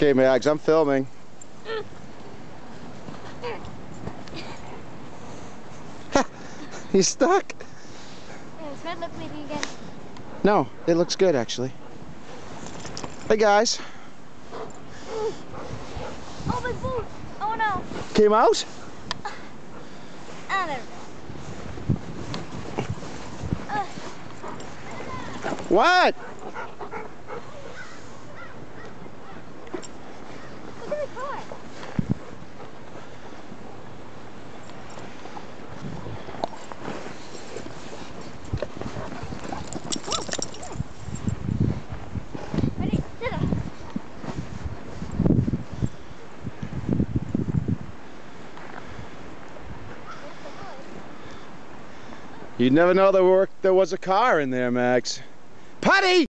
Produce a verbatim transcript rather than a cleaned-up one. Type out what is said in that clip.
Okay, Mags, I'm filming. He's stuck. Yeah, is red lip bleeding again? No, it looks good actually. Hey guys. Oh, my boot! Oh no! Came out? Ah, there we go. Uh. What? Look at the car. Ready? Sit up. You'd never know there were there was a car in there, Max. Putty!